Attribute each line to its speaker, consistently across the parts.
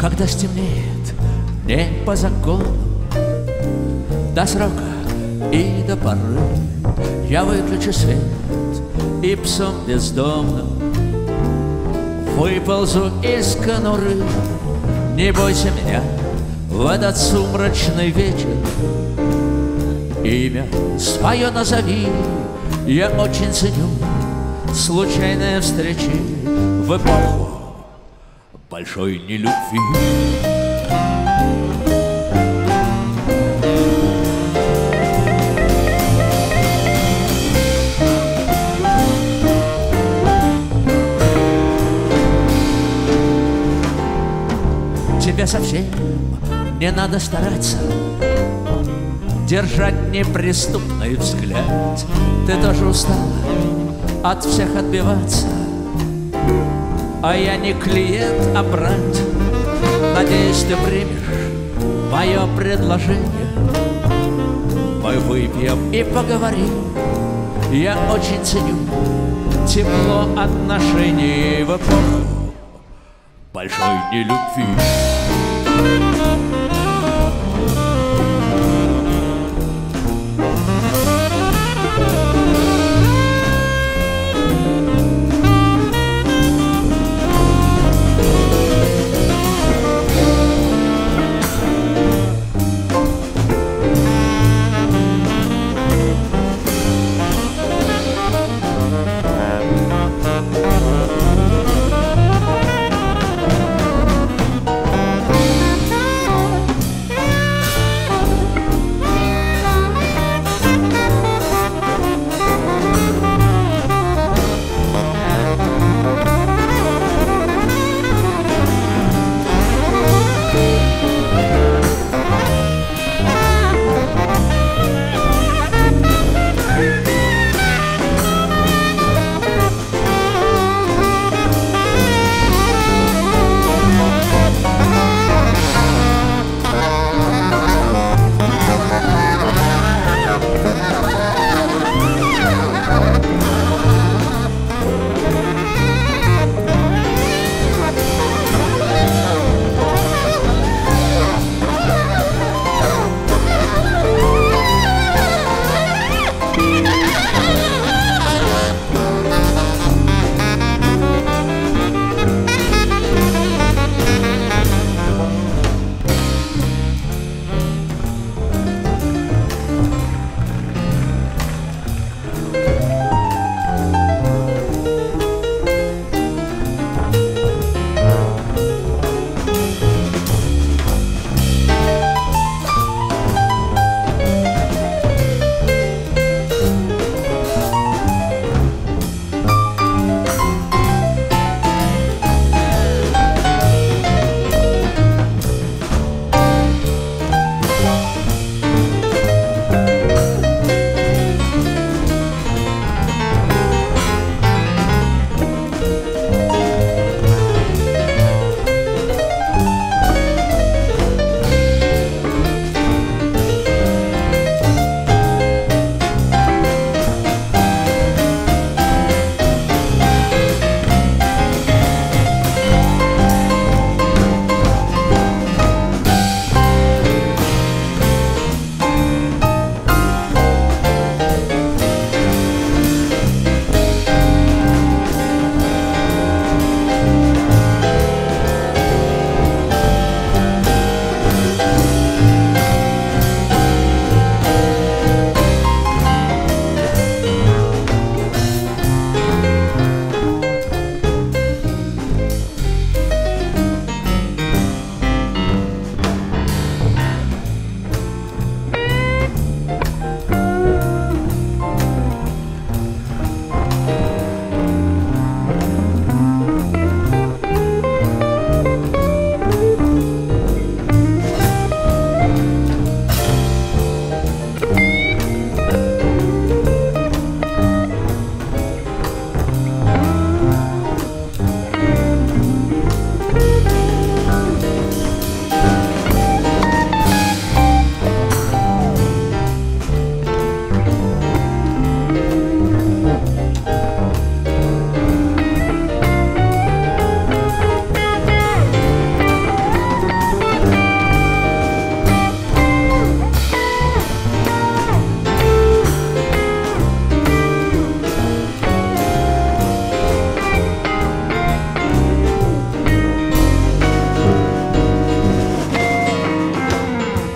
Speaker 1: Когда стемнеет не по закону, до срока и до поры, я выключу свет и псом бездомным выползу из конуры. Не бойся меня в этот сумрачный вечер, имя свое назови. Я очень ценю случайные встречи в эпоху большой нелюбви. Тебе совсем не надо стараться держать неприступный взгляд. Ты тоже устала от всех отбиваться, а я не клиент, а брат. Надеюсь, ты примешь мое предложение. Мы выпьем и поговорим. Я очень ценю тепло отношений в эпоху большой нелюбви.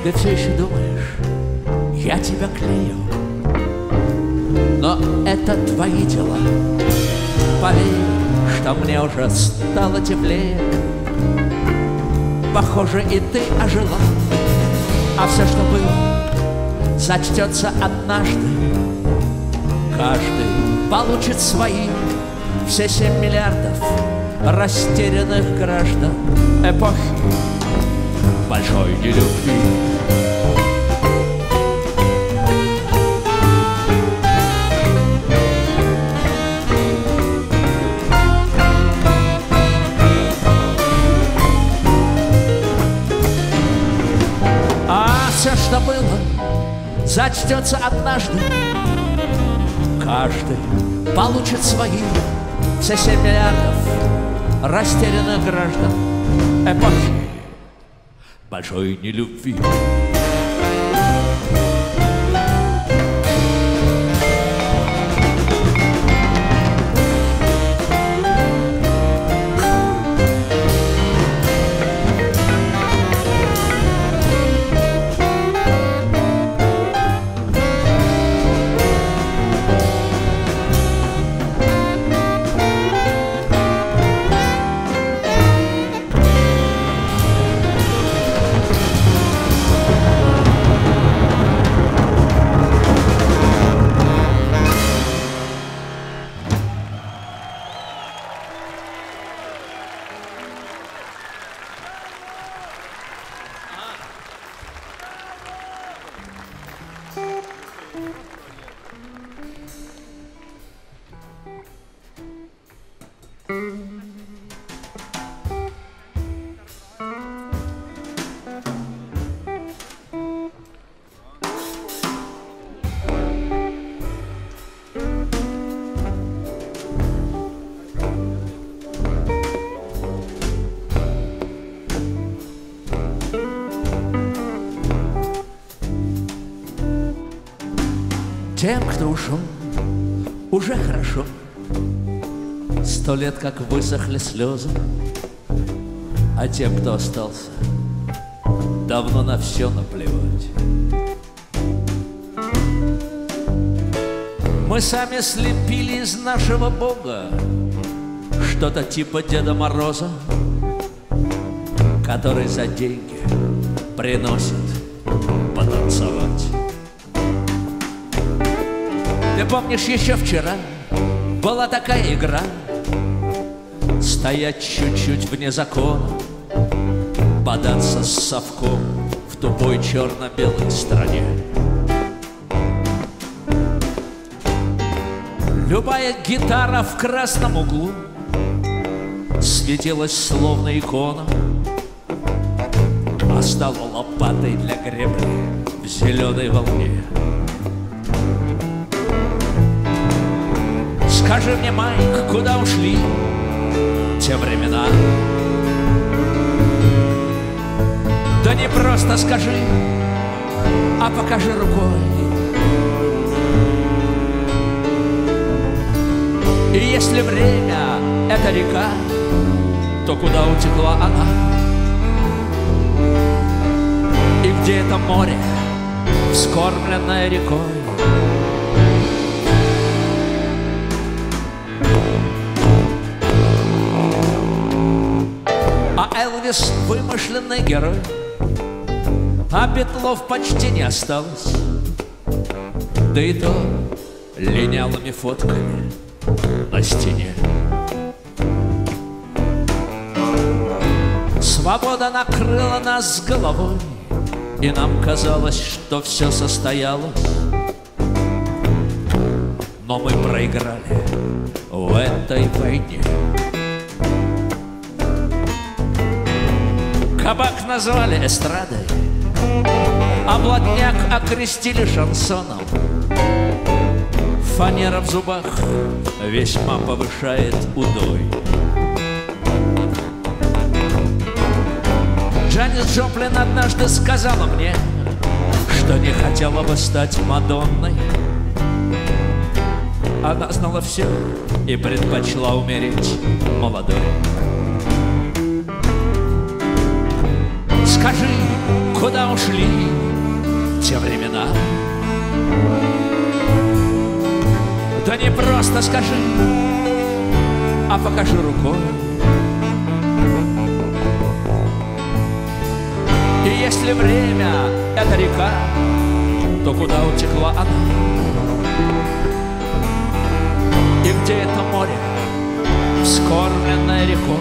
Speaker 1: Ты все еще думаешь, я тебя клею, но это твои дела. Поверь, что мне уже стало теплее. Похоже, и ты ожила, а все, что было, зачтется однажды. Каждый получит свои все 7 миллиардов растерянных граждан эпохи большой нелюбви. А все, что было, зачтется однажды. Каждый получит свои все 7 миллиардов растерянных граждан эпохи большой нелюбви. Тем, кто ушел, уже хорошо. 100 лет, как высохли слезы. А тем, кто остался, давно на все наплевать. Мы сами слепили из нашего Бога что-то типа Деда Мороза, который за деньги приносит потанцевать. Ты помнишь, еще вчера была такая игра — стоять чуть-чуть вне закона, податься с совком в тупой черно-белой стране. Любая гитара в красном углу светилась словно икона, а стала лопатой для гребли в зеленой волне. Скажи мне, Майк, куда ушли те времена? Да не просто скажи, а покажи рукой. И если время — это река, то куда утекла она? И где это море, вскормленное рекой? Элвис — вымышленный герой, а Петлов почти не осталось, да и то линялыми фотками на стене. Свобода накрыла нас с головой, и нам казалось, что все состоялось. Но мы проиграли в этой войне. Кабак назвали эстрадой, а блатняк окрестили шансоном. Фанера в зубах весьма повышает удой. Джанис Джоплин однажды сказала мне, что не хотела бы стать Мадонной. Она знала все и предпочла умереть молодой. Скажи, куда ушли те времена. Да не просто скажи, а покажи рукой. И если время — это река, то куда утекла она? И где это море, вскормленное рекой?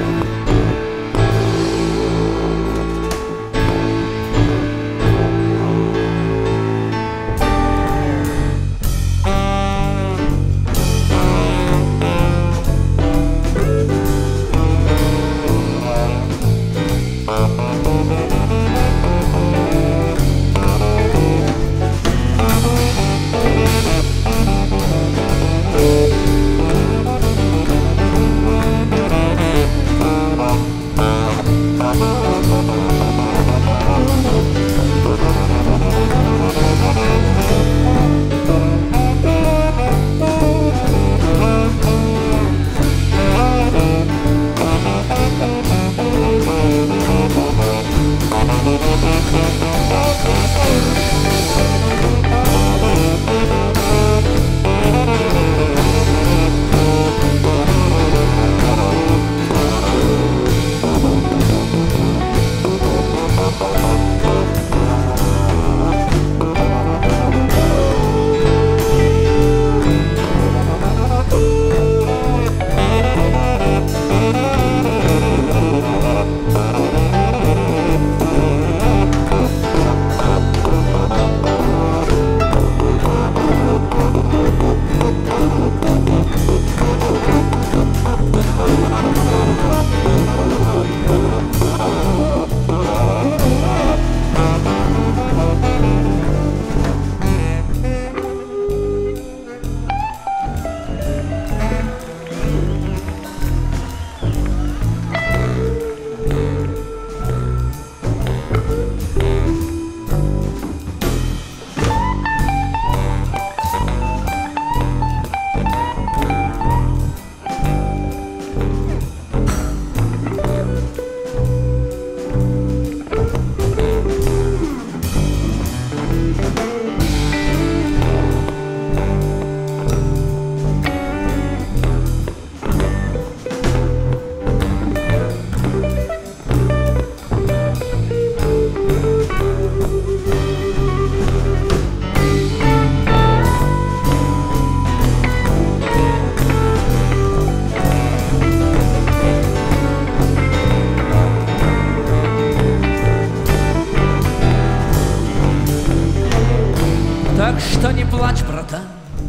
Speaker 1: Так что не плачь, братан,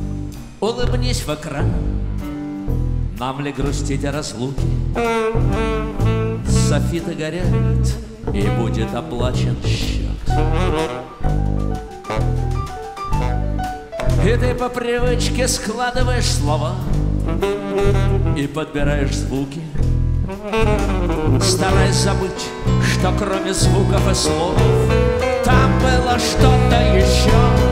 Speaker 1: улыбнись в экран. Нам ли грустить о разлуке? Софиты горят, и будет оплачен счет. И ты по привычке складываешь слова и подбираешь звуки, стараясь забыть, что кроме звуков и слов там было что-то еще.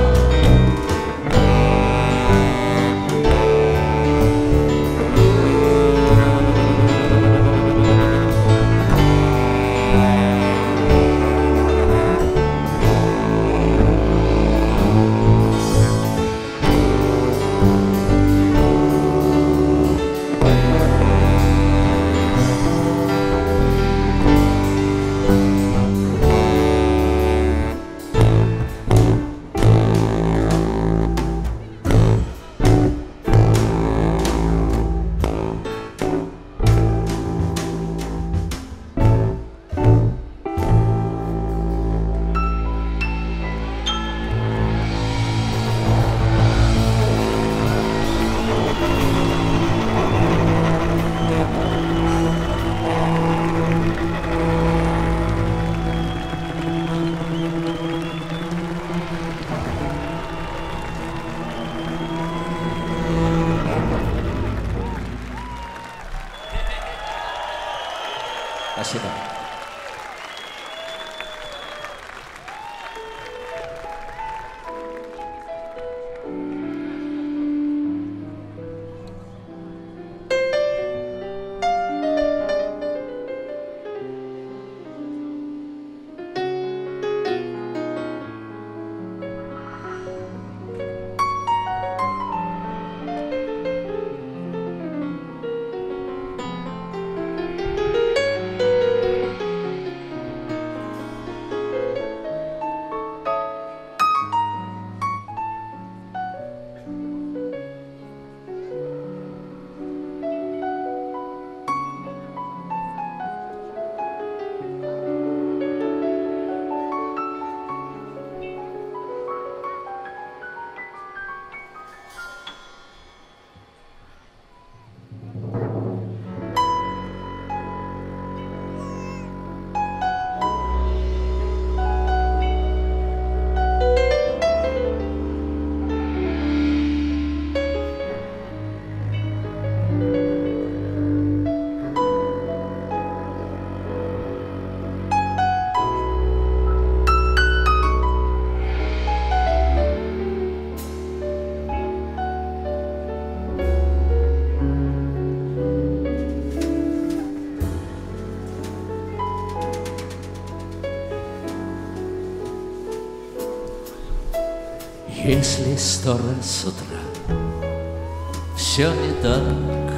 Speaker 1: Если 100 раз с утра все не так,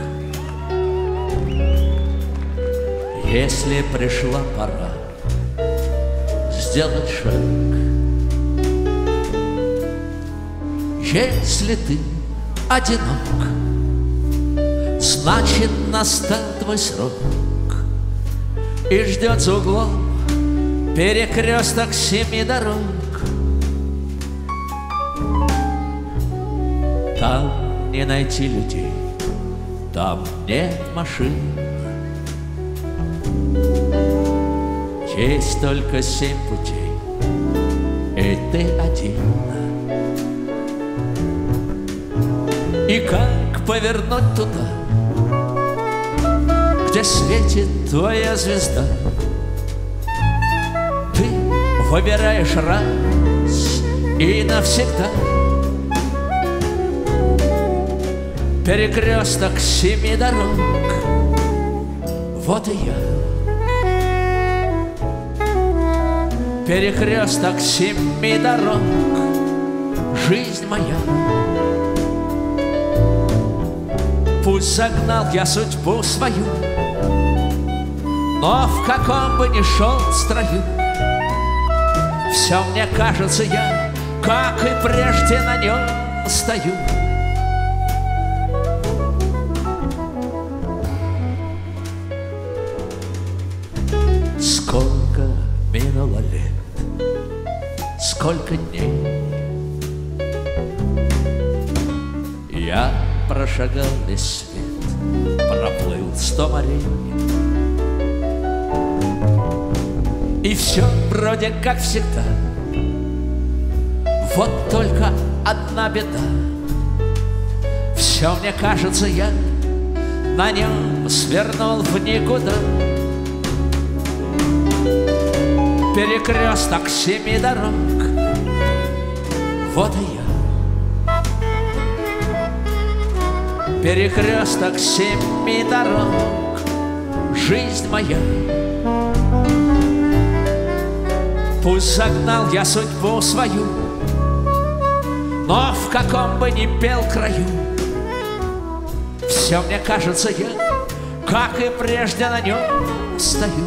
Speaker 1: если пришла пора сделать шаг, если ты одинок, значит настал твой срок, и ждет за углом перекресток 7 дорог. Там не найти людей, там нет машин, есть только 7 путей, и ты один. И как повернуть туда, где светит твоя звезда? Ты выбираешь раз и навсегда. Перекресток 7 дорог, вот и я. Перекресток 7 дорог, жизнь моя. Пусть загнал я судьбу свою, но в каком бы ни шел строю, все мне кажется, я, как и прежде, на нем стою. Сколько минуло лет, сколько дней я прошагал весь свет, проплыл 100 морей. И все вроде как всегда, вот только одна беда. Все мне кажется, я на нем свернул в никуда. Перекресток 7 дорог, вот и я. Перекресток 7 дорог, жизнь моя. Пусть загнал я судьбу свою, но в каком бы ни пел краю, все мне кажется, я, как и прежде, на нем стою.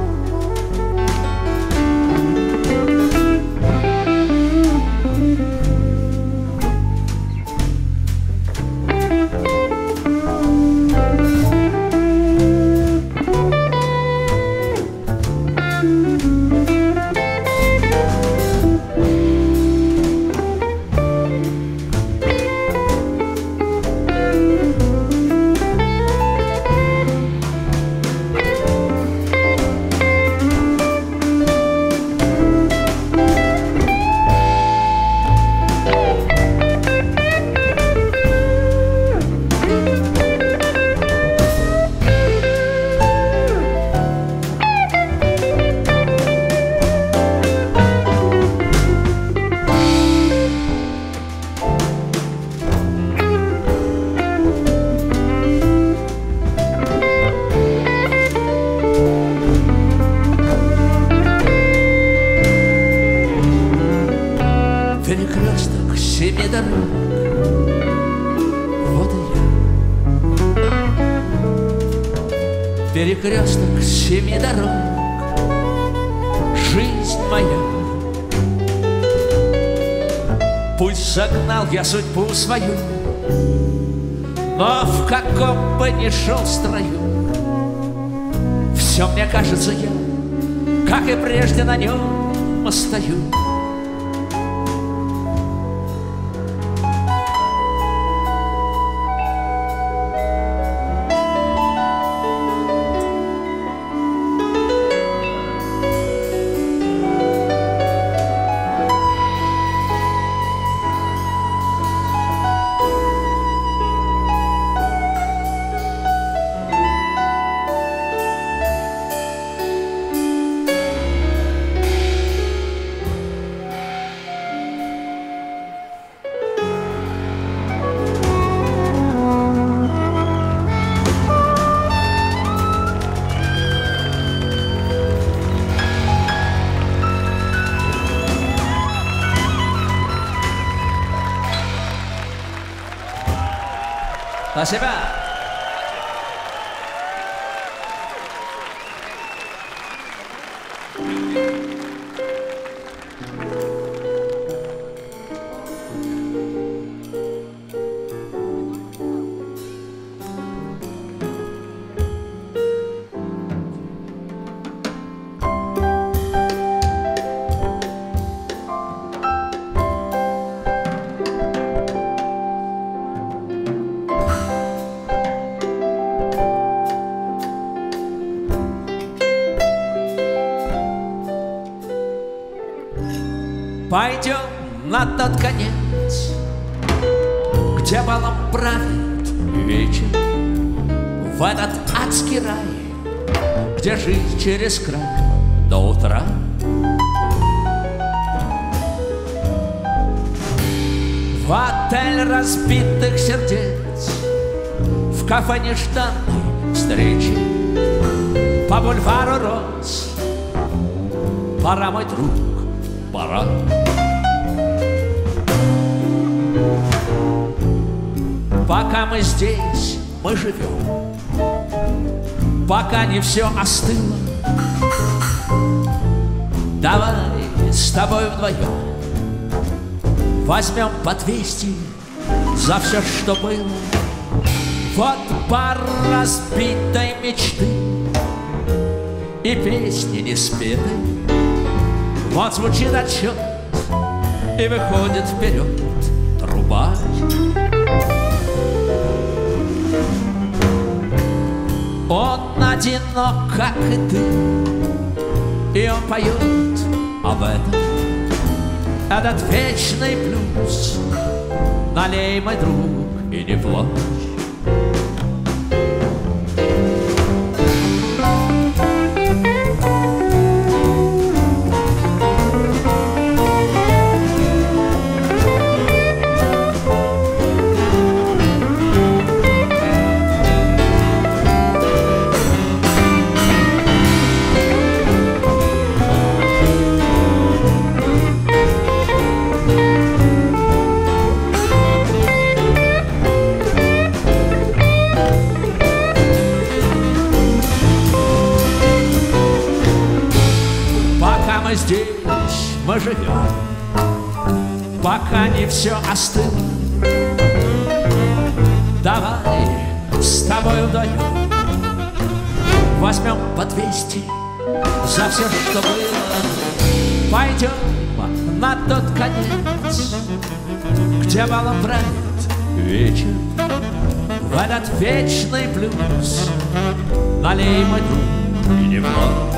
Speaker 1: Перекресток 7 дорог, вот и я. Перекресток 7 дорог, жизнь моя. Пусть загнал я судьбу свою, но в каком бы ни шел строю, все мне кажется, я, как и прежде, на нем стою. Спасибо. Пойдем на тот конец, где балом правит вечер, в этот адский рай, где жизнь через край до утра. В отель разбитых сердец, в кафе нежданной встречи, по бульвару роз. Пора, мой друг, пора. Пока мы здесь, мы живем, пока не все остыло. Давай с тобой вдвоем возьмем по 200 за все, что было. Вот пар разбитой мечты и песни не спетой. Вот звучит отчет, и выходит вперед трубач. Он одинок, как и ты, и он поет об этом. Этот вечный блюз. Налей, мой друг, и не плачь. Здесь мы живем, пока не все остыло. Давай с тобой вдвоем возьмем по 200 за все, что было. Пойдем на тот конец, где балом правит вечер, в этот вечный блюз. Налей, мой друг, и не плачь.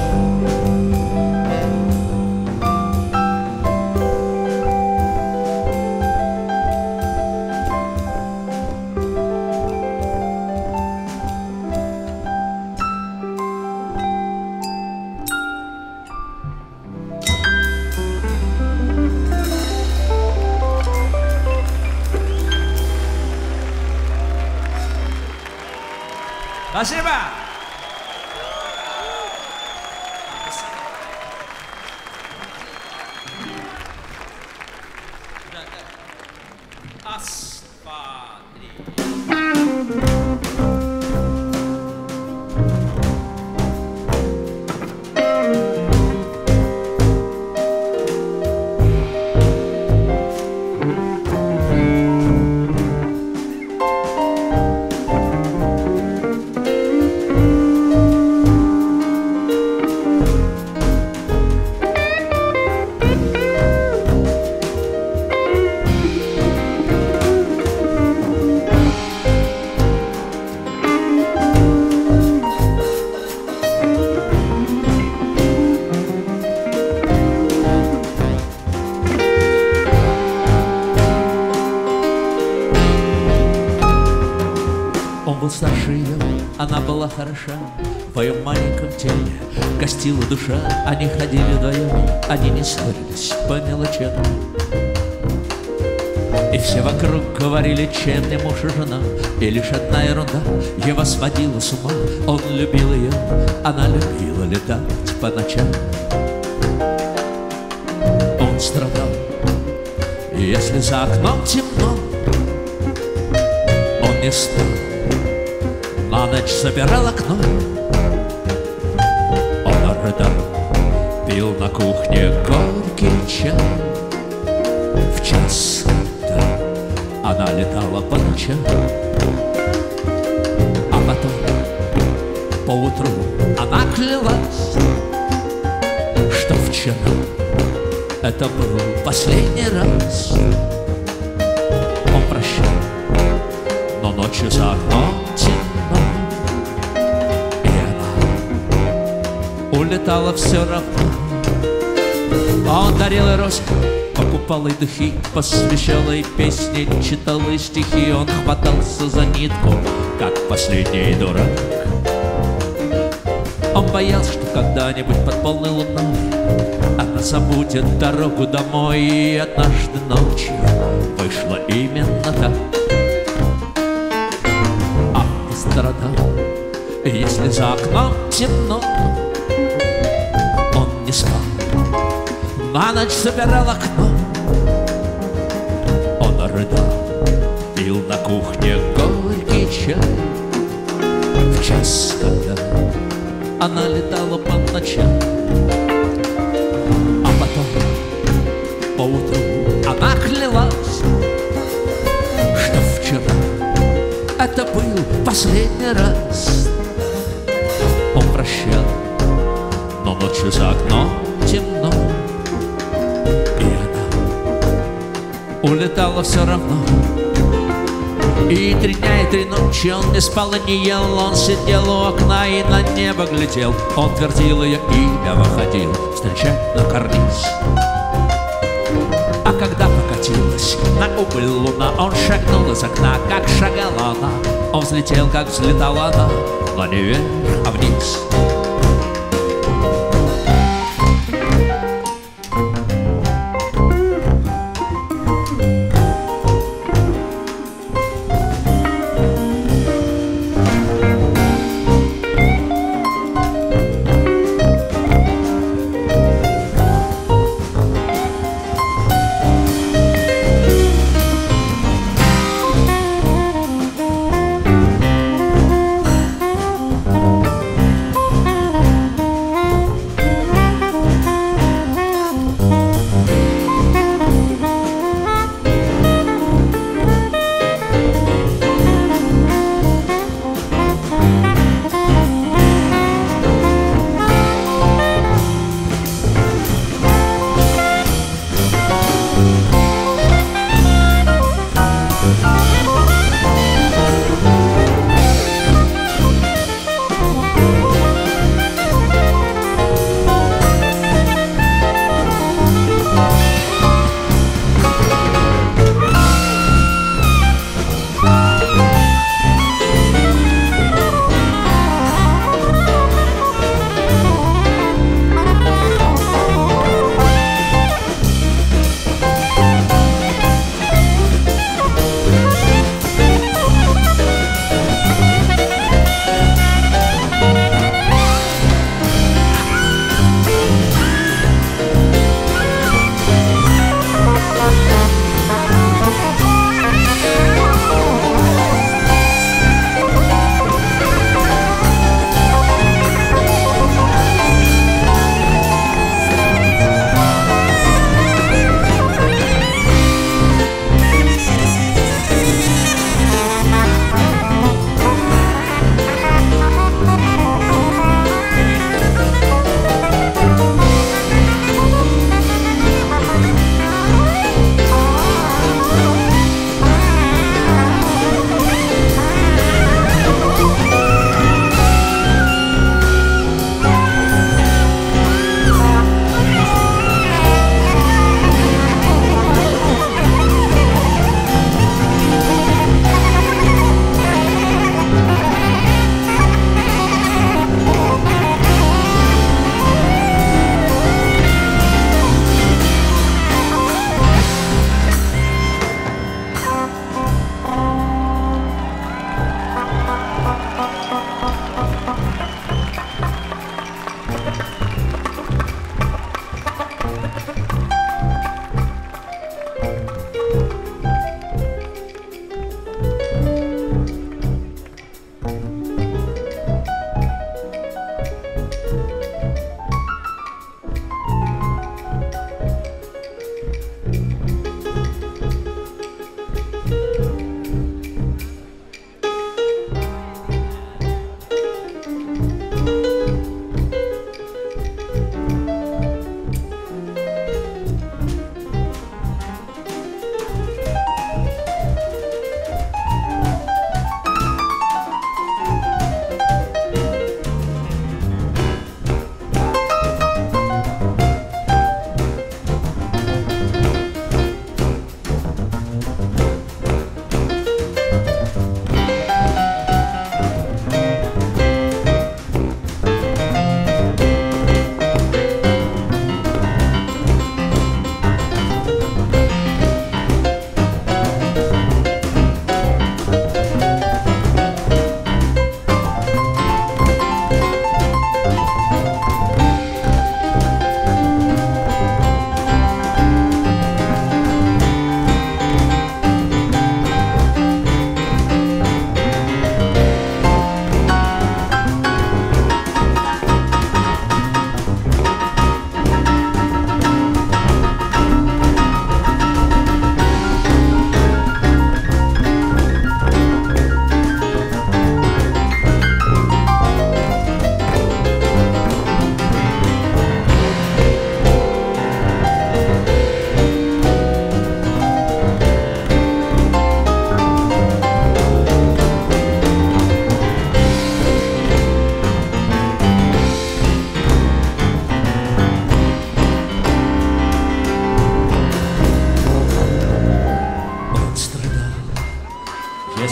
Speaker 1: Спасибо! Раз, два, три. Он был старше ее, она была хороша, в ее маленьком теле гостила душа. Они ходили вдвоем, они не ссорились по мелочам. И все вокруг говорили, чем не муж и жена. И лишь одна ерунда его сводила с ума. Он любил ее, она любила летать по ночам. Он страдал, и если за окном темно, он не стал на ночь собирал окно. Он рыдал, пил на кухне горький чай. В час, когда она летала по ночам, а потом поутру она клялась, что вчера это был последний раз. Он прощал, но ночью за окном темно, и она улетала все равно. Он дарил ей розы, покупал ей духи, посвящал ей песни, читал ей стихи. Он хватался за нитку, как последний дурак. Он боялся, что когда-нибудь под полной луной она забудет дорогу домой. И однажды ночью вышло именно так. А он страдал, если за окном темно. Он не спал, на ночь собирал окно. Он рыдал, пил на кухне горький чай. В час, когда она летала по ночам, а потом поутру она клялась, что вчера это был последний раз. Он прощал, но ночью за окном темно, и она улетала все равно. И 3 дня и 3 ночи он не спал и не ел. Он сидел у окна и на небо глядел. Он твердил ее имя, выходил встречать на карниз. А когда покатилась на убыль луна, он шагнул из окна, как шагала она. Он взлетел, как взлетала она, но не вверх, а вниз.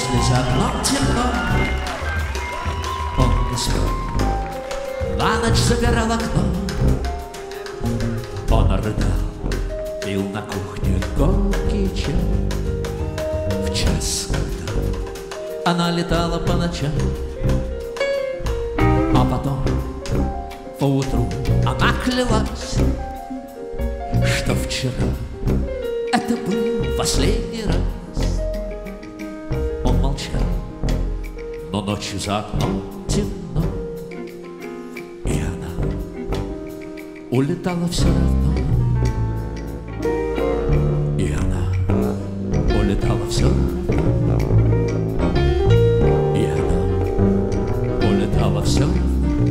Speaker 1: если за окном темно, он не спал, на ночь запирал окно. Он рыдал, пил на кухне горький чай. В час, когда она летала по ночам, а потом поутру она клялась, что вчера это был последний раз. Он молчал, но ночью за окном темно, и она улетала все равно. И она улетала все равно. И она улетала все равно.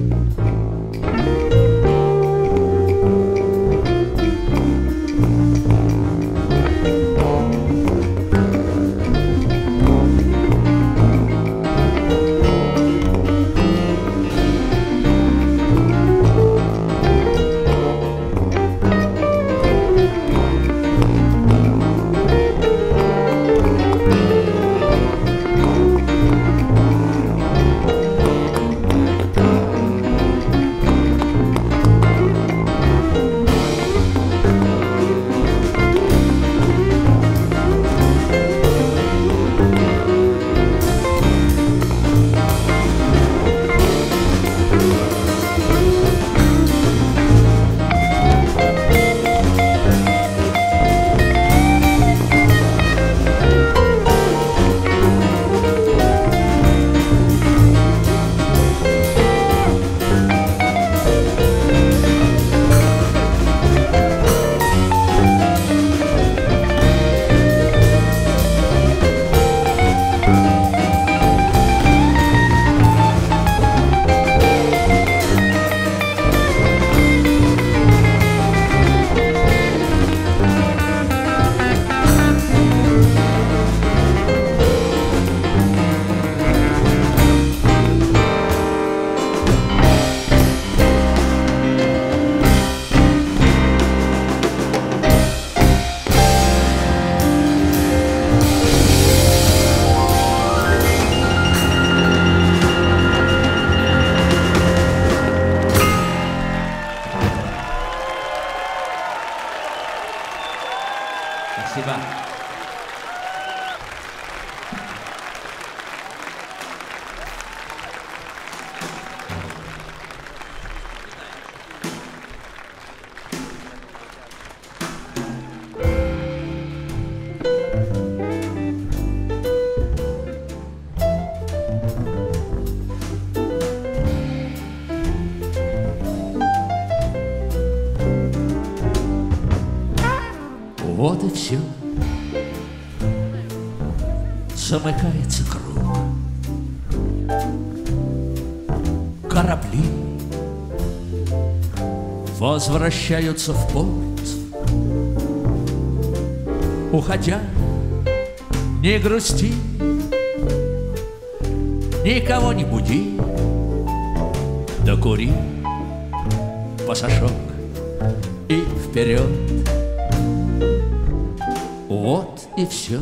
Speaker 1: Спасибо. Вот и все. Замыкается круг. Корабли возвращаются в порт. Уходя, не грусти, никого не буди, да кури пасашок и вперед. Вот и все.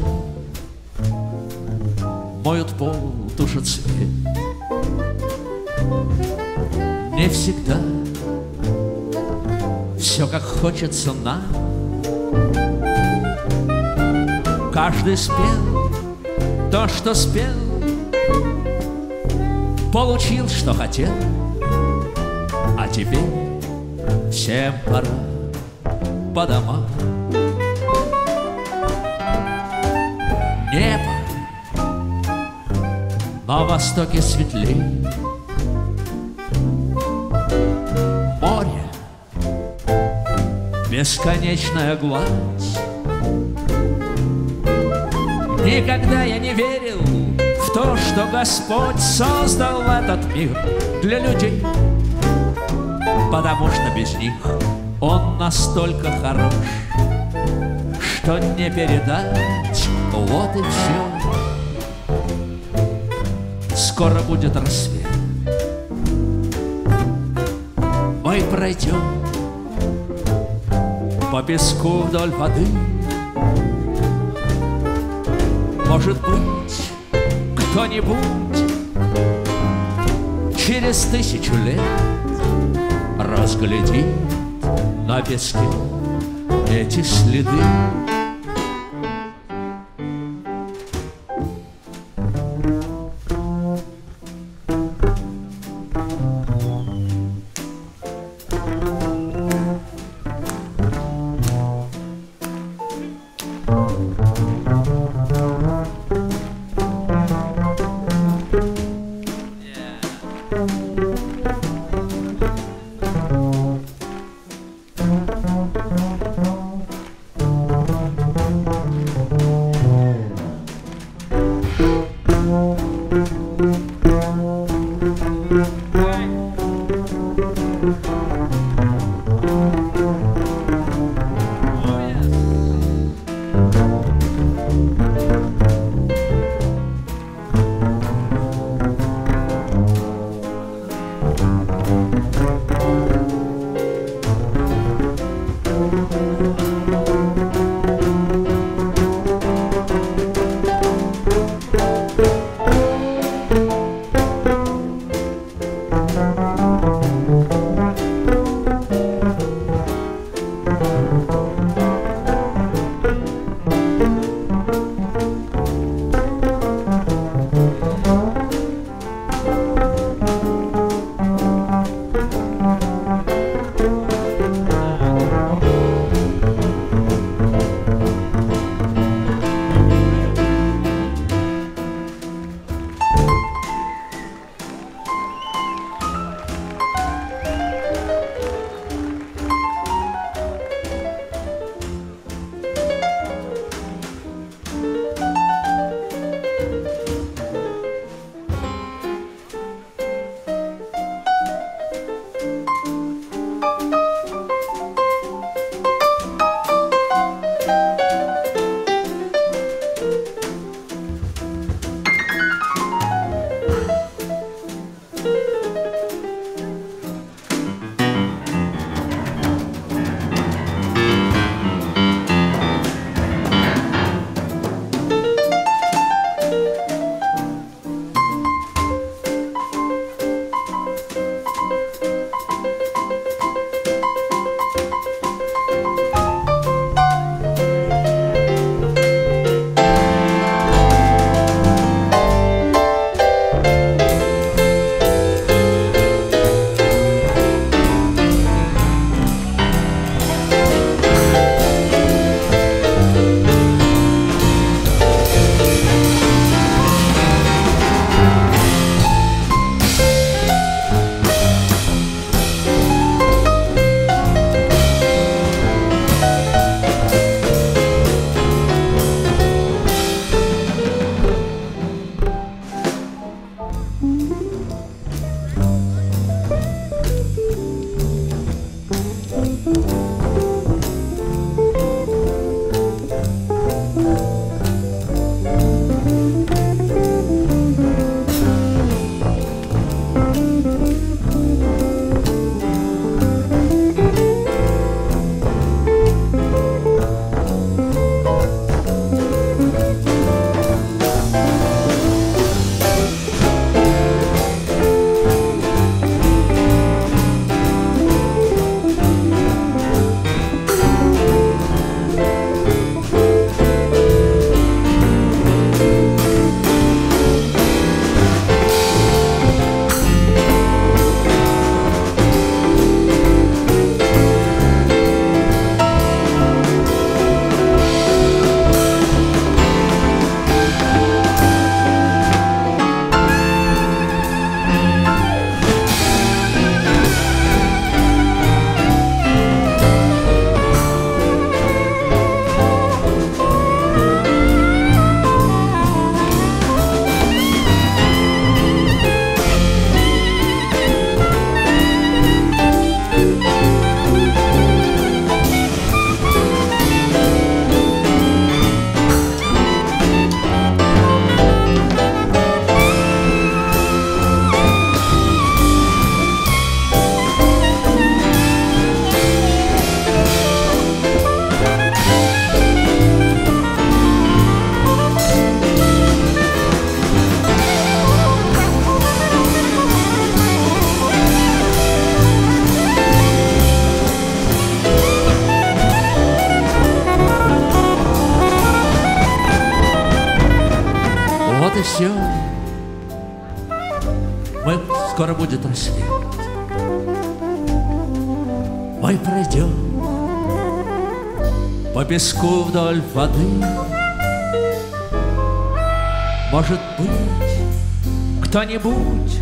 Speaker 1: Моют пол, тушат свет. Не всегда все как хочется нам. Каждый спел то, что спел, получил, что хотел. А теперь всем пора по домам. Небо на востоке светлей, море бесконечная гладь. Никогда я не верил в то, что Господь создал этот мир для людей, потому что без них Он настолько хорош, что не передать. Вот и все. Скоро будет рассвет. Мы пройдем по песку вдоль воды. Может быть, кто-нибудь через 1000 лет разглядит на песке эти следы. веселый. Скоро будет рассвет. Мы пройдем по песку вдоль воды. Может быть, кто-нибудь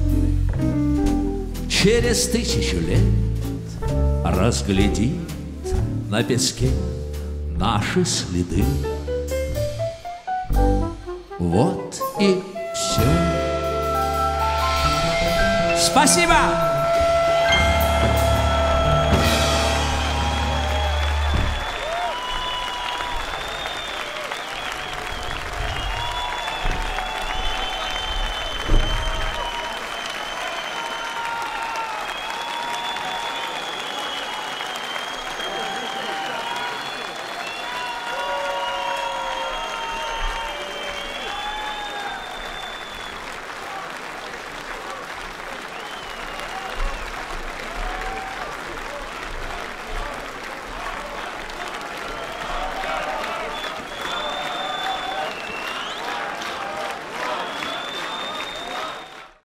Speaker 1: через 1000 лет разглядит на песке наши следы. Вот и все. Спасибо!